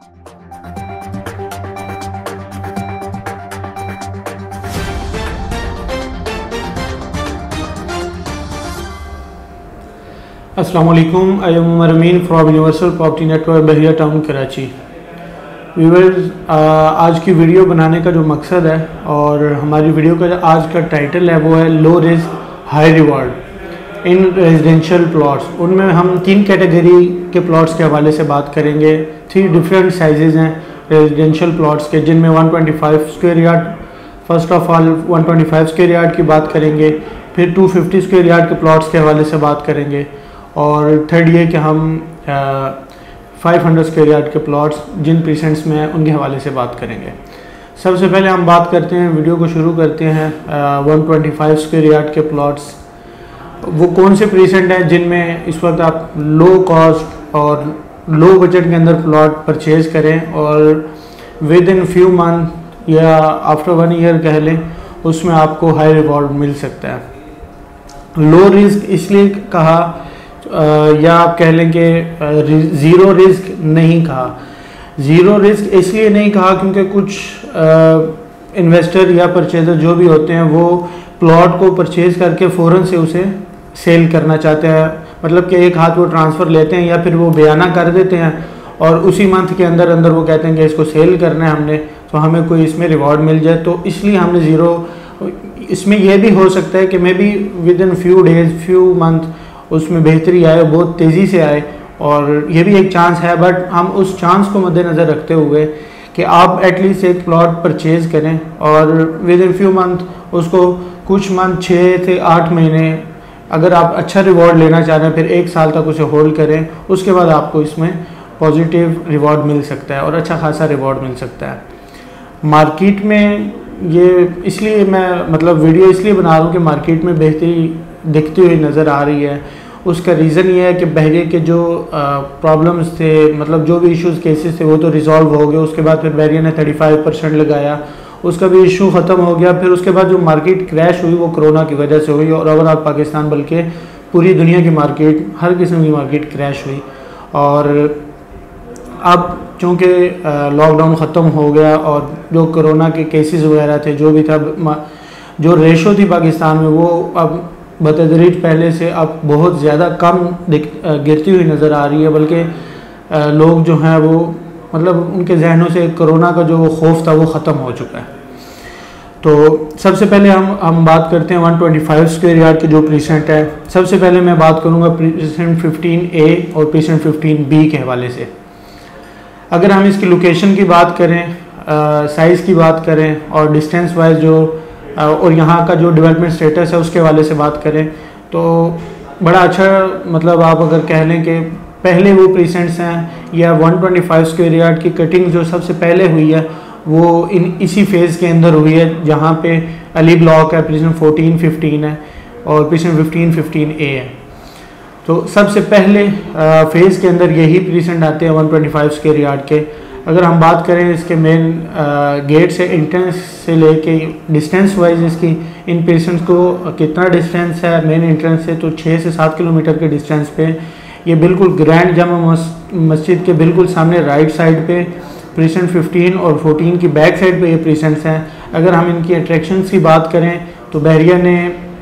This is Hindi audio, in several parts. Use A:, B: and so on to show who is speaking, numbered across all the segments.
A: अस्सलाम वालेकुम, I am Umar Amin from Universal Property Network Bahria Town Karachi. Viewers, आज की वीडियो बनाने का जो मकसद है और हमारी वीडियो का आज का टाइटल है वो है low risk high reward in residential plots. उनमें हम 3 कैटेगरी के प्लॉट्स के हवाले से बात करेंगे। 3 डिफरेंट साइजेज़ हैं रेजिडेंशियल प्लॉट्स के, जिनमें 125 square yard, first of all 125 square yard की बात करेंगे, फिर 250 स्क्वायर यार्ड के प्लॉट्स के हवाले से बात करेंगे, और थर्ड ये कि हम 500 स्क्वायर यार्ड के प्लॉट्स जिन प्रीसेंट्स में हैं उनके हवाले से बात करेंगे। सबसे पहले हम बात करते हैं, वीडियो को शुरू करते हैं 125 स्क्वायर यार्ड के प्लॉट्स। वो कौन से प्रीसेंट हैं जिनमें इस वक्त आप लो कॉस्ट और लो बजट के अंदर प्लॉट परचेज़ करें और विद इन फ्यू मंथ या आफ्टर 1 ईयर कह लें, उसमें आपको हाई रिवॉर्ड मिल सकता है। लो रिस्क इसलिए कहा या आप कह लें कि ज़ीरो रिस्क नहीं कहा। ज़ीरो रिस्क इसलिए नहीं कहा क्योंकि कुछ इन्वेस्टर या परचेज़र जो भी होते हैं वो प्लॉट को परचेज़ करके फ़ौरन से उसे सेल करना चाहते हैं। मतलब कि एक हाथ वो ट्रांसफ़र लेते हैं या फिर वो बयाना कर देते हैं और उसी मंथ के अंदर अंदर वो कहते हैं कि इसको सेल करना है हमने, तो हमें कोई इसमें रिवॉर्ड मिल जाए, तो इसलिए हमने ज़ीरो। इसमें यह भी हो सकता है कि maybe within few days few month उसमें बेहतरी आए, बहुत तेज़ी से आए, और ये भी एक चांस है। बट हम उस चांस को मद्देनज़र रखते हुए कि आप एटलीस्ट एक प्लॉट परचेज़ करें और विद इन फ्यू मंथ उसको कुछ मंथ 6 से 8 महीने अगर आप अच्छा रिवॉर्ड लेना चाह रहे हैं, फिर 1 साल तक उसे होल्ड करें, उसके बाद आपको इसमें पॉजिटिव रिवॉर्ड मिल सकता है और अच्छा खासा रिवॉर्ड मिल सकता है। मार्केट में ये इसलिए मैं मतलब वीडियो इसलिए बना रहा हूँ कि मार्केट में बेहतरी दिखती हुई नज़र आ रही है। उसका रीज़न ये है कि बहरिया के जो प्रॉब्लम्स थे, मतलब जो भी इश्यूज़ केसेस थे वो तो रिज़ॉल्व हो गए। उसके बाद फिर बहरिया ने 35% लगाया, उसका भी इशू ख़त्म हो गया। फिर उसके बाद जो मार्केट क्रैश हुई वो कोरोना की वजह से हुई, और ओवरऑल पाकिस्तान बल्कि पूरी दुनिया की मार्केट, हर किस्म की मार्केट क्रैश हुई। और अब चूँकि लॉकडाउन ख़त्म हो गया और जो कोरोना के केसेस वगैरह थे, जो भी था, जो रेशो थी पाकिस्तान में, वो अब बतदरीज पहले से अब बहुत ज़्यादा कम गिरती हुई नज़र आ रही है। बल्कि लोग जो हैं वो मतलब उनके जहनों से कोरोना का जो खौफ था वो ख़त्म हो चुका है। तो सबसे पहले हम बात करते हैं 125 स्क्वायर यार्ड के जो प्रीसेंट है। सबसे पहले मैं बात करूँगा प्रीसेंट 15A और प्रीसेंट 15B के हवाले से। अगर हम इसकी लोकेशन की बात करें, साइज़ की बात करें और डिस्टेंस वाइज जो और यहाँ का जो डेवलपमेंट स्टेटस है उसके हवाले से बात करें, तो बड़ा अच्छा, मतलब आप अगर कह लें कि पहले वो प्रीसेंट्स हैं या 125 स्क्वायर यार्ड की कटिंग जो सबसे पहले हुई है वो इसी फेज़ के अंदर हुई है, जहाँ पे अली ब्लॉक है, प्रीसेंट 14, 15 है और प्रीसेंट 15, 15A है। तो सबसे पहले फेज़ के अंदर यही प्रीसेंट आते हैं 125 स्क्वायर यार्ड के। अगर हम बात करें इसके मेन गेट से, एंट्रेंस से लेके डिस्टेंस वाइज इसकी इन प्रीसेंट्स को कितना डिस्टेंस है मेन एंट्रेंस से, तो 6 से 7 किलोमीटर के डिस्टेंस पे ये बिल्कुल ग्रैंड जामा मस्जिद के बिल्कुल सामने राइट साइड पे प्रीसेंट 15 और 14 की बैक साइड पे ये प्रीसेंट्स हैं। अगर हम इनकी अट्रैक्शंस की बात करें तो बहरिया ने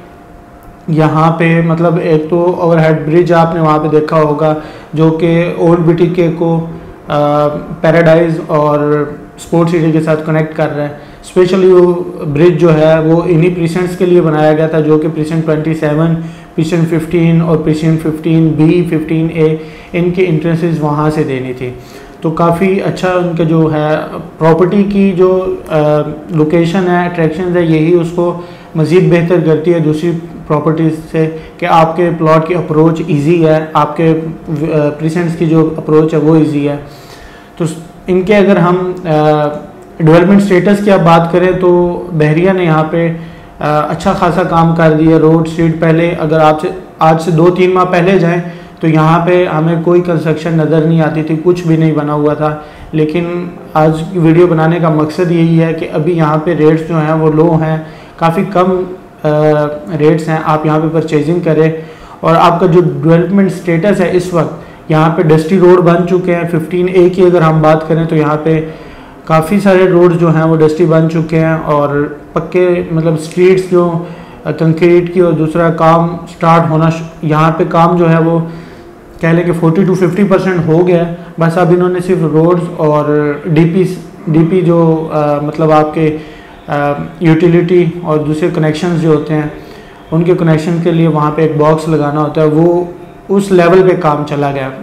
A: यहाँ पे मतलब एक तो ओवरहेड ब्रिज आपने वहाँ पे देखा होगा जो कि ओल्ड BTK को पैराडाइज और स्पोर्ट्स सिटी के साथ कनेक्ट कर रहा है। स्पेशली वो ब्रिज जो है वो इन्हीं प्रीसेंट्स के लिए बनाया गया था, जो कि प्रीसेंट 27, प्रीसेंट 15 और प्रीसेंट 15B, 15A इनके इंट्रेंसेस वहाँ से देनी थी। तो काफ़ी अच्छा उनका जो है प्रॉपर्टी की जो लोकेशन है, अट्रैक्शन है, यही उसको मज़ीद बेहतर करती है दूसरी प्रॉपर्टीज़ से कि आपके प्लॉट की अप्रोच इजी है, आपके प्रीसेंट्स की जो अप्रोच है वो इजी है। तो इनके अगर हम डेवलपमेंट स्टेटस की आप बात करें तो बहरिया ने यहाँ पे अच्छा खासा काम कर दिया। रोड स्ट्रीट पहले अगर आपसे आज से 2-3 माह पहले जाएं तो यहाँ पे हमें कोई कंस्ट्रक्शन नज़र नहीं आती थी, कुछ भी नहीं बना हुआ था। लेकिन आज की वीडियो बनाने का मकसद यही है कि अभी यहाँ पे रेट्स जो हैं वो लो हैं, काफ़ी कम रेट्स हैं। आप यहाँ पे परचेजिंग करें और आपका जो डेवलपमेंट स्टेटस है इस वक्त यहाँ पे डस्टी रोड बन चुके हैं। 15A की अगर हम बात करें तो यहाँ पे काफ़ी सारे रोड जो हैं वो डस्टी बन चुके हैं और पक्के मतलब स्ट्रीट्स जो कंक्रीट की और दूसरा काम स्टार्ट होना, यहाँ पे काम जो है वो कह लें कि 40 to 50% हो गया है। बस अब इन्होंने सिर्फ रोड्स और डीपी जो मतलब आपके यूटिलिटी और दूसरे कनेक्शंस जो होते हैं उनके कनेक्शन के लिए वहाँ पे एक बॉक्स लगाना होता है, वो उस लेवल पे काम चला गया।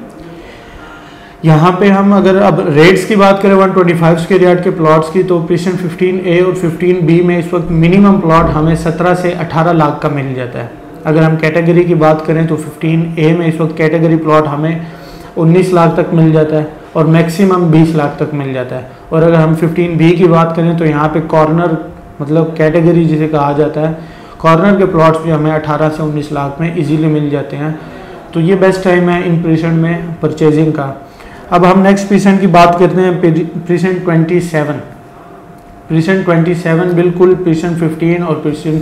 A: यहाँ पे हम अगर अब रेट्स की बात करें 125 स्क्वायर यार्ड के प्लॉट्स की, तो प्रीसेंट 15A और 15B में इस वक्त मिनिमम प्लॉट हमें 17 से 18 लाख का मिल जाता है। अगर हम कैटेगरी की बात करें तो 15A में इस वक्त कैटेगरी प्लॉट हमें 19 लाख तक मिल जाता है और मैक्सिमम 20 लाख तक मिल जाता है। और अगर हम 15B की बात करें तो यहाँ पे कॉर्नर मतलब कैटेगरी जिसे कहा जाता है, कॉर्नर के प्लॉट्स भी हमें 18 से 19 लाख में इजीली मिल जाते हैं। तो ये बेस्ट टाइम है इन प्रीसेंट में परचेजिंग का। अब हम नेक्स्ट प्रीसेंट की बात करते हैं, प्रीसेंट 27। प्रीसेंट 27 बिल्कुल प्रीसेंट 15 और प्रीसेंट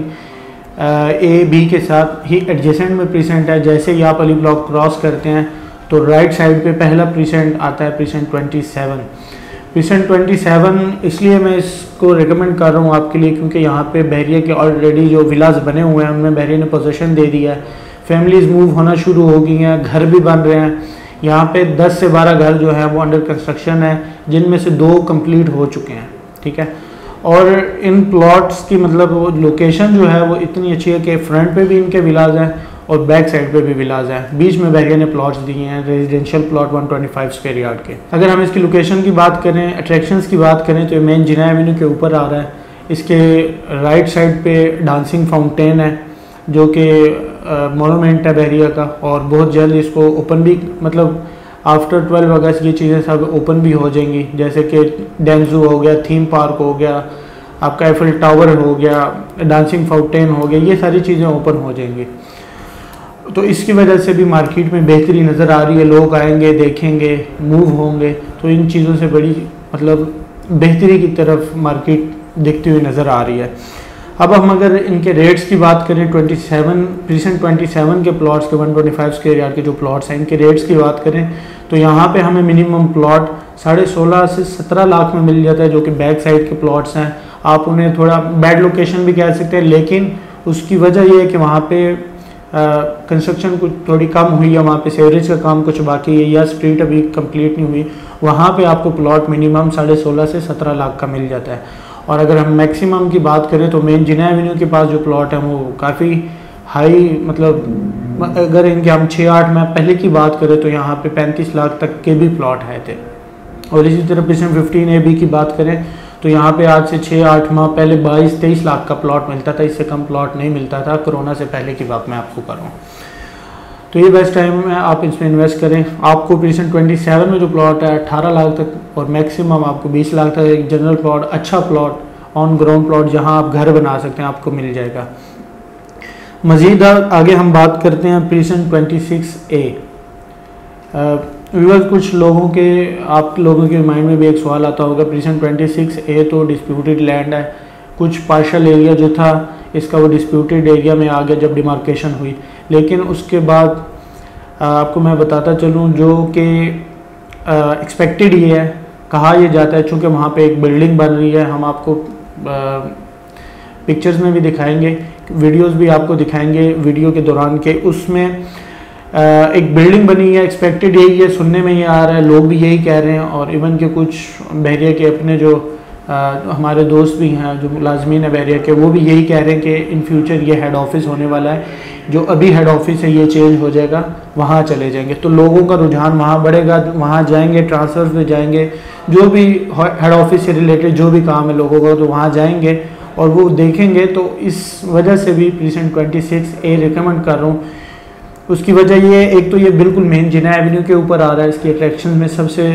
A: 15A-B के साथ ही एडजेसेंट में प्रीसेंट है। जैसे ही आप अली ब्लॉक क्रॉस करते हैं तो राइट साइड पे पहला प्रीसेंट आता है, प्रीसेंट 27। प्रीसेंट 27 इसलिए मैं इसको रिकमेंड कर रहा हूँ आपके लिए क्योंकि यहाँ पे बहरिया के ऑलरेडी जो विलास बने हुए हैं उनमें बहरिया ने पोजीशन दे दिया है, फैमिलीज़ मूव होना शुरू हो गई हैं, घर भी बन रहे हैं। यहाँ पे 10 से 12 घर जो है वो अंडर कंस्ट्रक्शन है, जिनमें से 2 कंप्लीट हो चुके हैं, ठीक है। और इन प्लॉट्स की मतलब लोकेशन जो है वो इतनी अच्छी है कि फ्रंट पे भी इनके विलाज हैं और बैक साइड पे भी विलाज हैं। बीच में बहरिया ने प्लॉट्स दिए हैं रेजिडेंशियल प्लॉट 125 स्क्वायर यार्ड के। अगर हम इसकी लोकेशन की बात करें, अट्रैक्शंस की बात करें तो मेन जिना एवेन्यू के ऊपर आ रहा है। इसके राइट साइड पे डांसिंग फाउंटेन है जो कि मोनूमेंट है बहरिया का, और बहुत जल्द इसको ओपन भी मतलब आफ्टर 12 अगस्त ये चीज़ें सब ओपन भी हो जाएंगी, जैसे कि डेंजू हो गया, थीम पार्क हो गया, आपका एफिल टावर हो गया, डांसिंग फाउंटेन हो गया, ये सारी चीज़ें ओपन हो जाएंगी। तो इसकी वजह से भी मार्केट में बेहतरी नज़र आ रही है, लोग आएंगे, देखेंगे, मूव होंगे, तो इन चीज़ों से बड़ी मतलब बेहतरी की तरफ मार्केट दिखती हुई नज़र आ रही है। अब हम अगर इनके रेट्स की बात करें, 27 प्रीसेंट 27 के प्लॉट्स के 125 स्क्वायर यार्ड के जो प्लॉट्स हैं इनके रेट्स की बात करें तो यहाँ पे हमें मिनिमम प्लॉट 16.5 से 17 लाख में मिल जाता है, जो कि बैक साइड के प्लॉट्स हैं। आप उन्हें थोड़ा बैड लोकेशन भी कह सकते हैं, लेकिन उसकी वजह यह है कि वहाँ पे कंस्ट्रक्शन कुछ थोड़ी कम हुई है, वहाँ पे सीवरेज का काम कुछ बाकी है या स्ट्रीट अभी कंप्लीट नहीं हुई। वहाँ पे आपको प्लॉट मिनिमम 16.5 से 17 लाख का मिल जाता है। और अगर हम मैक्सिमम की बात करें तो मेन जिना एवेन्यू के पास जो प्लॉट है वो काफ़ी हाई मतलब अगर इनके हम 6-8 माह पहले की बात करें तो यहाँ पे 35 लाख तक के भी प्लॉट है थे। और इसी तरह प्रीसेंट 15A-B की बात करें तो यहाँ पे आज से 6-8 माह पहले 22-23 लाख का प्लॉट मिलता था, इससे कम प्लॉट नहीं मिलता था। कोरोना से पहले की बात मैं आपको कर रहा हूँ। तो ये बेस्ट टाइम है, आप इसमें इन्वेस्ट करें। आपको प्रीसेंट 27 में जो प्लॉट है 18 लाख तक और मैक्सिमम आपको 20 लाख तक एक जनरल प्लॉट, अच्छा प्लॉट, ऑन ग्राउंड प्लॉट जहां आप घर बना सकते हैं, आपको मिल जाएगा। मज़ीद आगे हम बात करते हैं प्रीसेंट 26A। व्यूअर्स, कुछ लोगों के आप लोगों के माइंड में भी एक सवाल आता होगा, प्रीसेंट 26A तो डिस्प्यूटेड लैंड है, कुछ पार्शल एरिया जो था इसका वो डिस्प्यूटेड एरिया में आ गया जब डिमार्केशन हुई। लेकिन उसके बाद आपको मैं बताता चलूँ जो कि एक्सपेक्टेड ये है, कहा यह जाता है, चूँकि वहाँ पे एक बिल्डिंग बन रही है, हम आपको पिक्चर्स में भी दिखाएंगे, वीडियोस भी आपको दिखाएंगे वीडियो के दौरान के, उसमें एक बिल्डिंग बनी है। एक्सपेक्टेड यही है, सुनने में ये आ रहा है, लोग भी यही कह रहे हैं, और इवन के कुछ बहरिया के अपने जो हमारे दोस्त भी हैं जो मुलाजमीन है बहरिया के, वो भी यही कह रहे हैं कि इन फ्यूचर ये हेड ऑफिस होने वाला है, जो अभी हेड ऑफिस है ये चेंज हो जाएगा, वहाँ चले जाएंगे। तो लोगों का रुझान वहाँ बढ़ेगा, वहाँ जाएंगे, ट्रांसफर पे जाएंगे, जो भी हेड ऑफिस से रिलेटेड जो भी काम है लोगों का, तो वहाँ जाएंगे और वो देखेंगे। तो इस वजह से भी प्रीसेंट 26A रिकमेंड कर रहा हूँ। उसकी वजह ये, एक तो ये बिल्कुल मेन जिना एवेन्यू के ऊपर आ रहा है, इसकी अट्रैक्शन में सबसे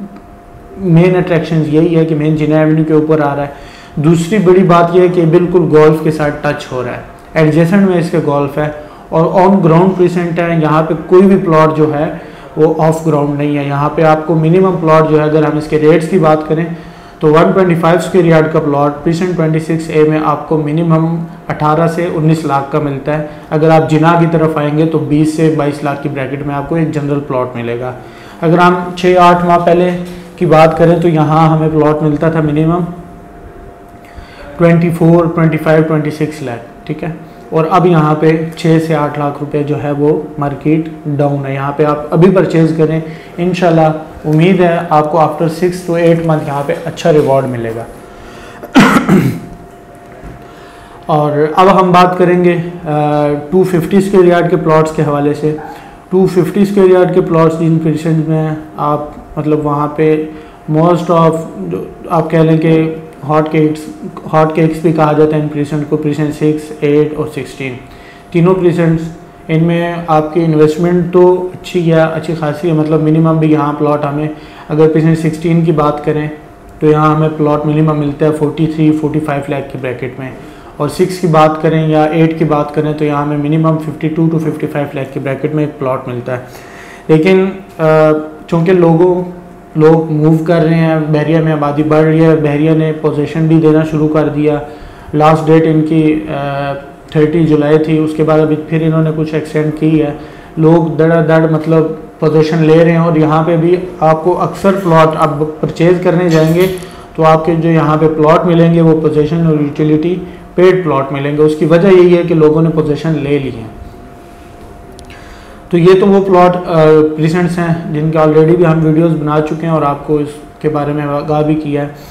A: मेन अट्रैक्शन यही है कि मेन जिना एवेन्यू के ऊपर आ रहा है। दूसरी बड़ी बात यह है कि बिल्कुल गोल्फ के साथ टच हो रहा है, एडजेसेंट में इसके गोल्फ है और ऑन ग्राउंड प्रीसेंट है। यहाँ पे कोई भी प्लॉट जो है वो ऑफ ग्राउंड नहीं है। यहाँ पे आपको मिनिमम प्लॉट जो है, अगर हम इसके रेट्स की बात करें तो 125 स्क्वायर यार्ड का प्लॉट प्रीसेंट 26A में आपको मिनिमम 18 से 19 लाख का मिलता है। अगर आप जिना की तरफ आएंगे तो 20 से 22 लाख की ब्रैकेट में आपको एक जनरल प्लॉट मिलेगा। अगर हम 6-8 माह पहले की बात करें तो यहाँ हमें प्लॉट मिलता था मिनिमम 24, 25, 26 लाख, ठीक है। और अब यहाँ पे 6 से 8 लाख रुपए जो है वो मार्केट डाउन है। यहाँ पे आप अभी परचेज करें, इंशाल्लाह उम्मीद है आपको आफ्टर 6 to 8 मंथ यहाँ पे अच्छा रिवॉर्ड मिलेगा। और अब हम बात करेंगे 250 स्क्वायर यार्ड के प्लॉट्स के हवाले से। 250 स्क्वायर यार्ड के प्लॉट्स जिन प्रीसेंट में आप मतलब वहाँ पे मोस्ट ऑफ आप कह लें कि हॉट केक्स भी कहा जाता है इन प्रीसेंट को, प्रीसेंट 6, 8 और 16 तीनों प्रीसेंट्स। इनमें आपकी इन्वेस्टमेंट तो अच्छी है, अच्छी खासी है, मतलब मिनिमम भी यहाँ प्लॉट हमें अगर प्रीसेंट 16 की बात करें तो यहाँ हमें प्लॉट मिनिमम मिलता है 43-45 लाख की ब्रैकेट में। और 6 की बात करें या 8 की बात करें तो यहाँ हमें मिनिमम 52 to 55 लाख की ब्रैकेट में एक प्लॉट मिलता है। लेकिन चूँकि लोग मूव कर रहे हैं, बहरिया में आबादी बढ़ रही है, बहरिया ने पोजीशन भी देना शुरू कर दिया। लास्ट डेट इनकी 30 जुलाई थी, उसके बाद अभी फिर इन्होंने कुछ एक्सटेंड की है। लोग धड़ाधड़ मतलब पोजीशन ले रहे हैं और यहाँ पे भी आपको अक्सर प्लॉट आप परचेज करने जाएंगे तो आपके जो यहाँ पे प्लॉट मिलेंगे वो पोजीशन और यूटिलिटी पेड प्लॉट मिलेंगे। उसकी वजह यही है कि लोगों ने पोजीशन ले ली है। तो ये तो वो प्लॉट प्रीसेंट्स हैं जिनके ऑलरेडी भी हम वीडियोस बना चुके हैं और आपको इसके बारे में आगाह भी किया है।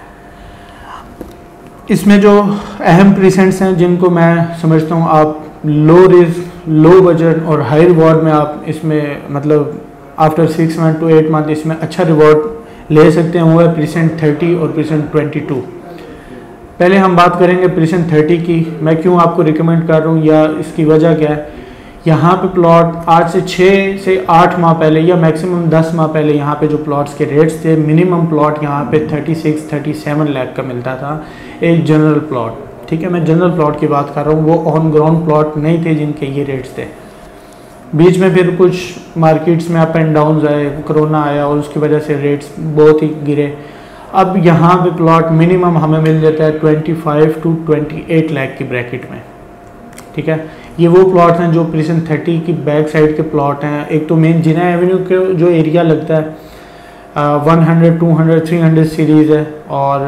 A: इसमें जो अहम प्रीसेंट्स हैं जिनको मैं समझता हूँ आप लो रिस्क, लो बजट और हाई रिवॉर्ड में आप इसमें मतलब आफ्टर 6 मंथ to 8 मंथ इसमें अच्छा रिवॉर्ड ले सकते हैं, वो है प्रीसेंट 30 और प्रीसेंट 22। पहले हम बात करेंगे प्रीसेंट 30 की। मैं क्यों आपको रिकमेंड कर रहा हूँ या इसकी वजह क्या है। यहाँ पे प्लॉट आज से 6 से 8 माह पहले या मैक्सिमम 10 माह पहले यहाँ पे जो प्लॉट्स के रेट्स थे, मिनिमम प्लॉट यहाँ पे 36-37 लाख का मिलता था एक जनरल प्लॉट, ठीक है। मैं जनरल प्लॉट की बात कर रहा हूँ, वो ऑन ग्राउंड प्लॉट नहीं थे जिनके ये रेट्स थे। बीच में फिर कुछ मार्केट्स में अप एंड डाउन आए, कोरोना आया और उसकी वजह से रेट्स बहुत ही गिरे। अब यहाँ पे प्लॉट मिनिमम हमें मिल जाता है 25 to 28 लाख की ब्रैकेट में, ठीक है। ये वो प्लॉट हैं जो प्रीसेंट 30 की बैक साइड के प्लॉट हैं। एक तो मेन जिना एवेन्यू के जो एरिया लगता है 100, 200, 300 सीरीज़ है और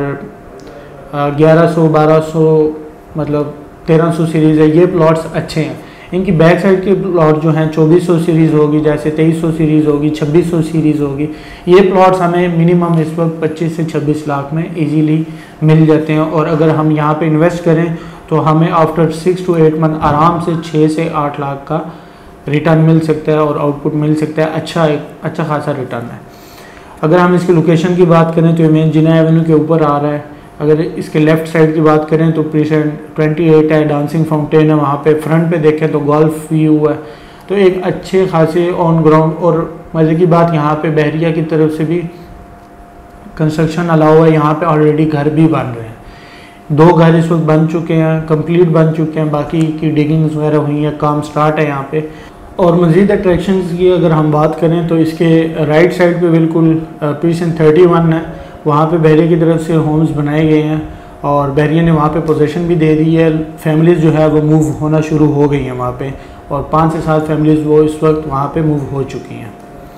A: 1100, 1200 मतलब 1300 सीरीज़ है। ये प्लॉट्स अच्छे हैं। इनकी बैक साइड के प्लॉट जो हैं 2400 सीरीज़ होगी, जैसे 2300 सीरीज़ होगी, 2600 सीरीज़ होगी। ये प्लॉट्स हमें मिनिमम इस वक्त 25 से 26 लाख में इजीली मिल जाते हैं। और अगर हम यहाँ पे इन्वेस्ट करें तो हमें आफ्टर 6 to 8 मंथ आराम से 6 से 8 लाख का रिटर्न मिल सकता है और आउटपुट मिल सकता है। अच्छा खासा रिटर्न है। अगर हम इसकी लोकेशन की बात करें तो ये मेन जिना एवेन्यू के ऊपर आ रहा है। अगर इसके लेफ़्ट साइड की बात करें तो प्रीसेंट 28 है, डांसिंग फाउंटेन है, वहाँ पे फ्रंट पे देखें तो गोल्फ व्यू है। तो एक अच्छे खासे ऑन ग्राउंड और मज़े की बात यहाँ पे बहरिया की तरफ से भी कंस्ट्रक्शन अलाउ है। यहाँ पे ऑलरेडी घर भी बन रहे हैं। 2 घर इस वक्त बन चुके हैं, कंप्लीट बन चुके हैं, बाकी की डिगिंग्स वगैरह हुई हैं, काम स्टार्ट है यहाँ पे। और मज़ीद अट्रैक्शंस की अगर हम बात करें तो इसके राइट साइड पे बिल्कुल प्रीसेंट 31 है, वहाँ पे बहरिया की तरफ से होम्स बनाए गए हैं और बहरिया ने वहाँ पे पोजीशन भी दे दी है। फैमिलीज़ जो है वो मूव होना शुरू हो गई हैं वहाँ पे और 5 से 7 फैमिलीज़ वो इस वक्त वहाँ पे मूव हो चुकी हैं।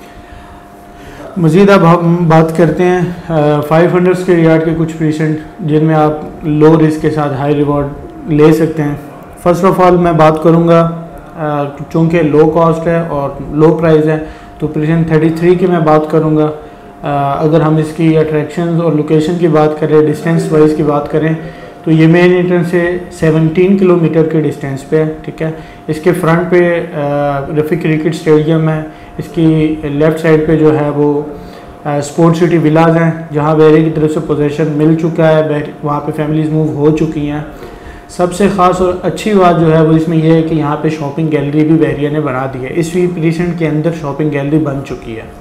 A: मज़ीद अब हम बात करते हैं 500 स्क्वायर यार्ड के कुछ प्रीसेंट जिनमें आप लो रिस्क के साथ हाई रिवॉर्ड ले सकते हैं। फ़र्स्ट ऑफ़ ऑल मैं बात करूँगा चूँकि लो कॉस्ट है और लो प्राइस है तो प्रीसेंट 33 की मैं बात करूँगा। अगर हम इसकी अट्रैक्शंस और लोकेशन की बात करें, डिस्टेंस वाइज की बात करें तो ये मेन एंट्रेंस से 17 किलोमीटर के डिस्टेंस पे है, ठीक है। इसके फ्रंट पे रफ़ी क्रिकेट स्टेडियम है। इसकी लेफ़्ट साइड पे जो है वो स्पोर्ट्स सिटी विलाज हैं जहाँ बहरिया की तरफ से पोजीशन मिल चुका है, वहाँ पे फैमिलीज़ मूव हो चुकी हैं। सबसे ख़ास और अच्छी बात जो है वो इसमें यह है कि यहाँ पे शॉपिंग गैलरी भी बहरिया ने बना दी है। इस प्रीसेंट के अंदर शॉपिंग गैलरी बन चुकी है।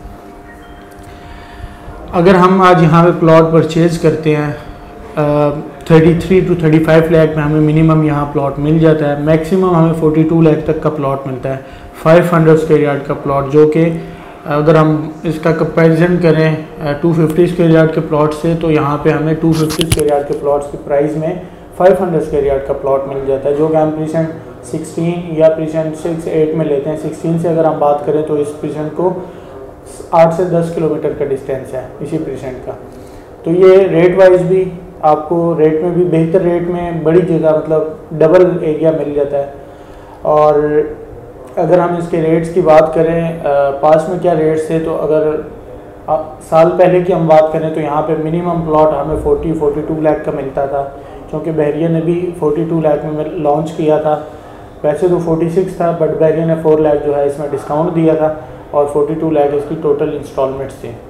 A: अगर हम आज यहाँ पे प्लॉट परचेज़ करते हैं 33 to 35 लाख में हमें मिनिमम यहाँ प्लॉट मिल जाता है। मैक्सिमम हमें 42 लाख तक का प्लॉट मिलता है 500 स्क्वायर यार्ड का प्लॉट, जो कि अगर हम इसका कंपैरिजन करें 250 स्क्वायर यार्ड के प्लॉट से, तो यहाँ पे हमें 250 स्क्वायर यार्ड के प्लॉट्स की प्राइस में 500 स्क्वायर यार्ड का प्लॉट मिल जाता है, जो कि हम प्रीसेंट 16 या प्रीसेंट 6-8 में लेते हैं। 16 से अगर हम बात करें तो इस प्रीसेंट को 8 से 10 किलोमीटर का डिस्टेंस है इसी प्रीसेंट का। तो ये रेट वाइज भी आपको रेट में भी बेहतर रेट में बड़ी जगह मतलब डबल एरिया मिल जाता है। और अगर हम इसके रेट्स की बात करें पास में क्या रेट्स थे, तो अगर साल पहले की हम बात करें तो यहाँ पे मिनिमम प्लॉट हमें 40-42 लाख का मिलता था, क्योंकि बहरिया ने भी 42 लाख में लॉन्च किया था। वैसे तो 46 था, बट बहरिया ने 4 लाख जो है इसमें डिस्काउंट दिया था और 42 लाख इसकी टोटल इंस्टॉलमेंट्स थी।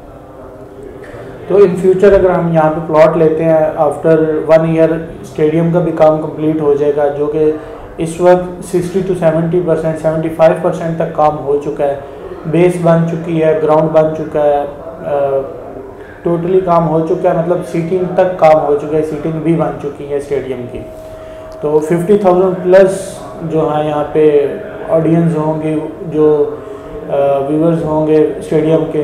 A: तो इन फ्यूचर अगर हम यहाँ पे प्लॉट लेते हैं, आफ्टर 1 ईयर स्टेडियम का भी काम कंप्लीट हो जाएगा, जो कि इस वक्त 60 to 70%, 75% तक काम हो चुका है। बेस बन चुकी है, ग्राउंड बन चुका है, टोटली काम हो चुका है, मतलब सीटिंग तक काम हो चुका है, सीटिंग भी बन चुकी है स्टेडियम की। तो 50,000 प्लस जो है यहाँ पे ऑडियंस होंगे, जो व्यूअर्स होंगे स्टेडियम के,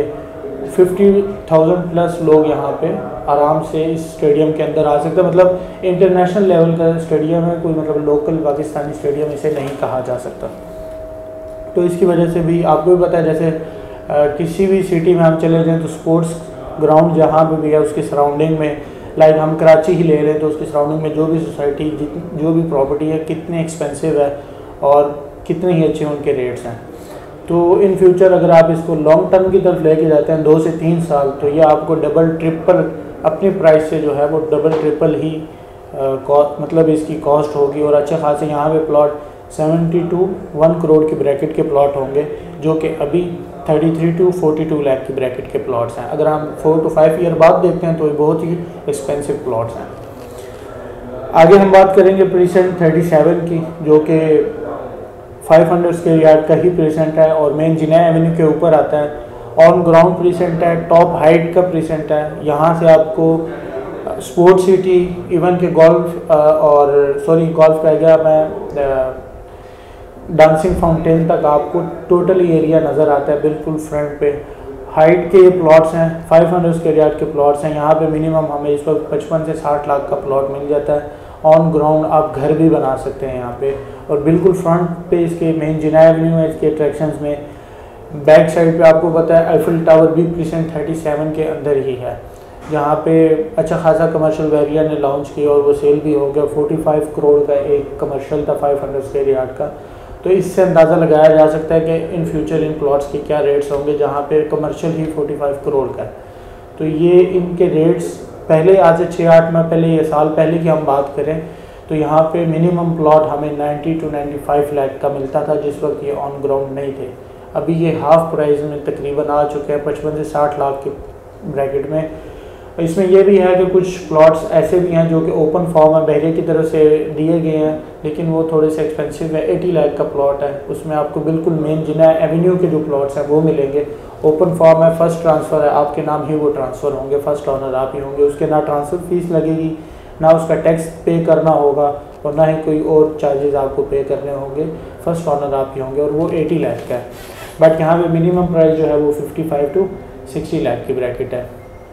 A: 50,000 प्लस लोग यहाँ पे आराम से इस स्टेडियम के अंदर आ सकते हैं। मतलब इंटरनेशनल लेवल का स्टेडियम है, कोई मतलब लोकल पाकिस्तानी स्टेडियम इसे नहीं कहा जा सकता। तो इसकी वजह से भी आपको भी पता है, जैसे किसी भी सिटी में हम चले जाएं तो स्पोर्ट्स ग्राउंड जहाँ पे भी है उसकी सराउंडिंग में, लाइक हम कराची ही ले लें तो उसकी सराउंडिंग में जो भी सोसाइटी जो भी प्रॉपर्टी है कितने एक्सपेंसिव है और कितने ही अच्छे उनके रेट्स हैं। तो इन फ्यूचर अगर आप इसको लॉन्ग टर्म की तरफ लेके जाते हैं 2 से 3 साल, तो ये आपको डबल ट्रिपल अपनी प्राइस से जो है वो डबल ट्रिपल ही मतलब इसकी कॉस्ट होगी। और अच्छे खासे यहाँ पे प्लॉट 70 to 1 करोड़ की ब्रैकेट के प्लॉट होंगे, जो कि अभी 33 to 42 लाख की ब्रैकेट के प्लॉट्स हैं। अगर हम 4 to 5 ईयर बाद देखते हैं तो ये बहुत ही एक्सपेंसिव प्लॉट्स हैं। आगे हम बात करेंगे प्रीसेंट 37 की, जो कि 500 स्क्वायर यार्ड का ही प्रीसेंट है और मेन जिना एवेन्यू के ऊपर आता है। ऑन ग्राउंड प्रीसेंट है, टॉप हाइट का प्रीसेंट है। यहाँ से आपको स्पोर्ट्स सिटी, इवन के गोल्फ गोल्फ कह गया मैं, डांसिंग फाउंटेन तक आपको टोटली एरिया नज़र आता है बिल्कुल फ्रंट पे। हाइट के ये प्लॉट्स हैं, 500 स्क्वायर यार्ड के प्लॉट्स हैं। यहाँ पे मिनिमम हमें इस वक्त 55 से 60 लाख का प्लॉट मिल जाता है। ऑन ग्राउंड आप घर भी बना सकते हैं यहाँ पे, और बिल्कुल फ्रंट पे इसके मेन जिना एवेन्यू है। इसके अट्रैक्शंस में बैक साइड पे आपको पता है एफिल टावर भी प्रीसेंट 37 के अंदर ही है, जहाँ पे अच्छा खासा कमर्शियल बहरिया ने लॉन्च किया और वो सेल भी हो गया। 45 करोड़ का एक कमर्शियल था 500 स्क्वायर यार्ड का। तो इससे अंदाज़ा लगाया जा सकता है कि इन फ्यूचर इन प्लॉट्स के क्या रेट्स होंगे, जहाँ पे कमर्शियल ही 45 करोड़ का है। तो ये इनके रेट्स पहले आज से 6-8 माह पहले, ये साल पहले की हम बात करें तो यहाँ पे मिनिमम प्लॉट हमें 90 to 95 लाख का मिलता था, जिस वक्त ये ऑन ग्राउंड नहीं थे। अभी ये हाफ प्राइस में तकरीबन आ चुके हैं 55 से 60 लाख के ब्रैकेट में। इसमें यह भी है कि कुछ प्लॉट्स ऐसे भी हैं जो कि ओपन फॉर्म है, बहरे की तरफ से दिए गए हैं, लेकिन वो थोड़े से एक्सपेंसिव है। 80 लाख का प्लॉट है, उसमें आपको बिल्कुल मेन जिना एवेन्यू के जो प्लॉट्स हैं वो मिलेंगे। ओपन फॉर्म है, फर्स्ट ट्रांसफ़र है, आपके नाम ही वो ट्रांसफ़र होंगे, फर्स्ट ऑनर आप ही होंगे। उसके ना ट्रांसफ़र फीस लगेगी, ना उसका टैक्स पे करना होगा, और ना ही कोई और चार्जेस आपको पे करने होंगे। फर्स्ट ऑनर आप ही होंगे और वो 80 लाख का है। बट यहाँ पे मिनिमम प्राइस जो है वो 55 to 60 लाख की ब्रैकेट है।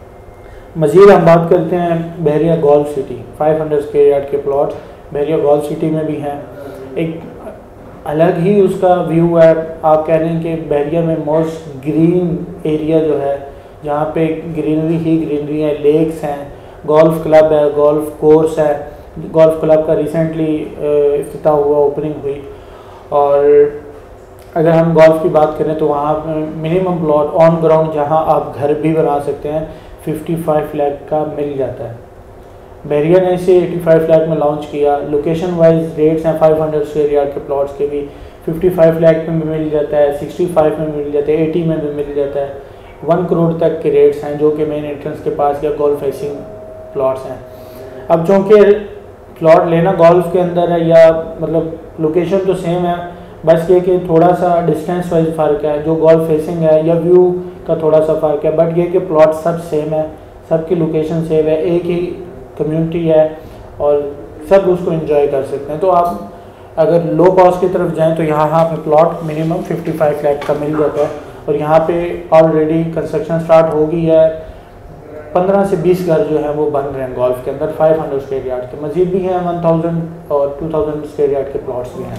A: मज़ीद हम बात करते हैं Bahria golf city. 500 square yard के प्लॉट बहरिया गोल्फ सिटी में भी हैं। एक अलग ही उसका व्यू है। आप कह रहे हैं कि बहरिया में मोस्ट ग्रीन एरिया जो है, जहाँ पे ग्रीनरी ही ग्रीनरी है, लेक्स हैं, गोल्फ क्लब है, गोल्फ कोर्स है। गोल्फ क्लब का रिसेंटली इफ्तिताह हुआ, ओपनिंग हुई। और अगर हम गोल्फ की बात करें तो वहाँ मिनिमम प्लॉट ऑन ग्राउंड जहाँ आप घर भी बना सकते हैं 55 लाख का मिल जाता है। बहरिया ने इसे 85 लाख में लॉन्च किया। लोकेशन वाइज रेट्स हैं 500 स्क्वायर यार्ड के प्लॉट्स के भी 55 लाख में भी मिल जाता है, 65 में मिल जाता है, 80 में भी मिल जाता है। 1 करोड़ तक के रेट्स हैं जो कि मेन एंट्रेंस के पास या गोल्फ फेसिंग प्लॉट्स हैं। अब चूँकि प्लॉट लेना गोल्फ के अंदर है, या मतलब लोकेशन तो सेम है, बस ये कि थोड़ा सा डिस्टेंस वाइज फ़र्क है, जो गोल्फ फेसिंग है या व्यू का थोड़ा सा फ़र्क है। बट ये कि प्लॉट सब सेम है, सबकी लोकेशन सेम है, एक ही कम्युनिटी है और सब उसको एंजॉय कर सकते हैं। तो आप अगर लो कॉस्ट की तरफ जाएं तो यहाँ पे प्लॉट मिनिमम 55 लाख का मिल जाता है। और यहाँ पे ऑलरेडी कंस्ट्रक्शन स्टार्ट हो गई है। 15 से 20 घर जो है वो बन रहे हैं गोल्फ के अंदर 500 स्क्वायर यार्ड के, मजीद भी हैं 1000 और 2000 स्क्वायर यार्ड के प्लॉट्स भी हैं।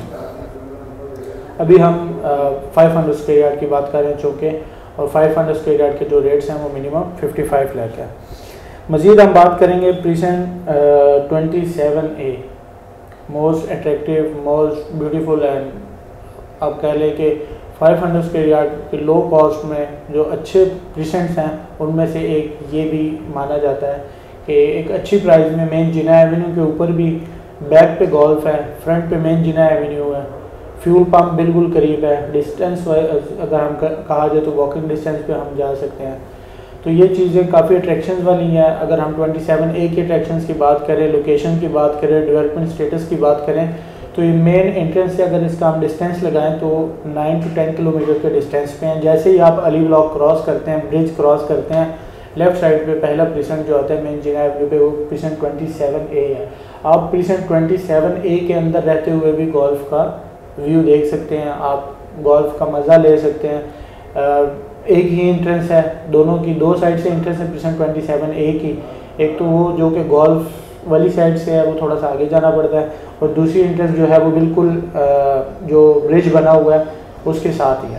A: अभी हम 500 स्क्वायर यार्ड की बात कर रहे हैं चूँकि, और 500 स्क्वायर यार्ड के जो रेट्स हैं वो मिनिमम 55 लाख है। मज़ीद हम बात करेंगे precinct 27A, most attractive, most beautiful and आप कह लें कि 500 स्क्वायर यार्ड के लो कॉस्ट में जो अच्छे प्रीसेंट्स हैं उनमें से एक ये भी माना जाता है कि एक अच्छी प्राइस में मेन जिना एवेन्यू के ऊपर भी बैक पे गोल्फ है, फ्रंट पे मेन जिना एवेन्यू है, फ्यूल पंप बिल्कुल करीब है, डिस्टेंस अगर हम कहा जाए तो वॉकिंग डिस्टेंस पे हम जा सकते हैं। तो ये चीज़ें काफ़ी अट्रैक्शंस वाली हैं। अगर हम 27A के अट्रैक्शंस की बात करें, लोकेशन की बात करें, डेवलपमेंट स्टेटस की बात करें, तो ये मेन एंट्रेंस से अगर इसका हम डिस्टेंस लगाएं तो 9 to 10 किलोमीटर के डिस्टेंस पे हैं। जैसे ही आप अली ब्लॉक क्रॉस करते हैं, ब्रिज क्रॉस करते हैं, लेफ़्ट साइड पे पहला प्रीसेंट जो आता है मेन जिना एवेन्यू पे, वो प्रीसेंट 27A है। आप प्रीसेंट 27A के अंदर रहते हुए भी गोल्फ का व्यू देख सकते हैं, आप गोल्फ का मज़ा ले सकते हैं। एक ही एंट्रेंस है, दोनों की दो साइड से एंट्रेंस है प्रीसेंट 27A की। एक तो वो जो कि गोल्फ वाली साइड से है वो थोड़ा सा आगे जाना पड़ता है, और दूसरी एंट्रेंस जो है वो बिल्कुल जो ब्रिज बना हुआ है उसके साथ ही है।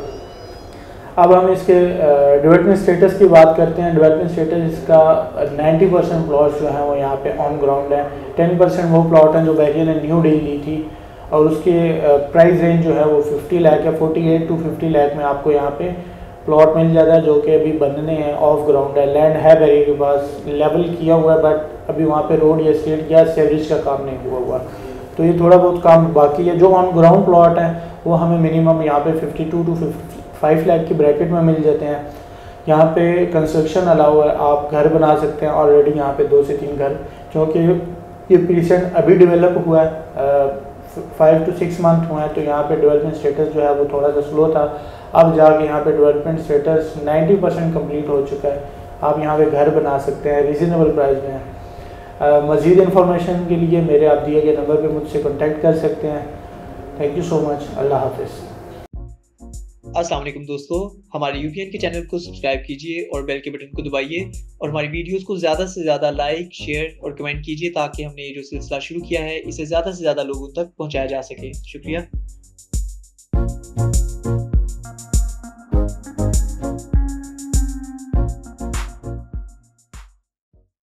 A: अब हम इसके डेवलपमेंट स्टेटस की बात करते हैं। डेवलपमेंट स्टेटस इसका 90% प्लॉट जो है वो यहाँ पे ऑन ग्राउंड है। 10% वो प्लॉट हैं जो बहरिया ने न्यू डील ली थी, और उसके प्राइस रेंज जो है वो 50 लाख है। 48 to 50 लाख में आपको यहाँ पे प्लॉट मिल जाता है, जो कि अभी बनने हैं, ऑफ ग्राउंड है, लैंड है बहरिया के पास, लेवल किया हुआ है, बट अभी वहाँ पे रोड या स्ट्रीट या सीवरेज का काम नहीं हुआ। तो ये थोड़ा बहुत काम बाकी है। जो ऑन ग्राउंड प्लॉट है वो हमें मिनिमम यहाँ पे 52 to 55 लाख की ब्रैकेट में मिल जाते हैं। यहाँ पे कंस्ट्रक्शन अलाउ है, आप घर बना सकते हैं ऑलरेडी यहाँ पे 2 से 3 घर, क्योंकि ये प्रीसेंट अभी डेवलप हुआ है, 5 to 6 मंथ हुए हैं। तो यहाँ पे डेवलपमेंट स्टेटस जो है वो थोड़ा सा स्लो था। अब जाके यहाँ पे डेवलपमेंट स्टेटस 90% कम्प्लीट हो चुका है। आप यहाँ पे घर बना सकते हैं, रीज़नेबल प्राइस में है। मज़ीद इन्फॉर्मेशन के लिए मेरे आप दिए गए नंबर पे मुझसे कांटेक्ट कर सकते हैं। Thank you so much. अल्लाह हाफिज़।
B: अस्सलाम वालेकुम दोस्तों, हमारे यूपीएन के चैनल को सब्सक्राइब कीजिए और बेल के बटन को दबाइए, और हमारी वीडियोस को ज़्यादा से ज़्यादा लाइक, शेयर और कमेंट कीजिए, ताकि हमने ये जो सिलसिला शुरू किया है इसे ज़्यादा से ज़्यादा लोगों तक पहुंचाया जा सके। शुक्रिया।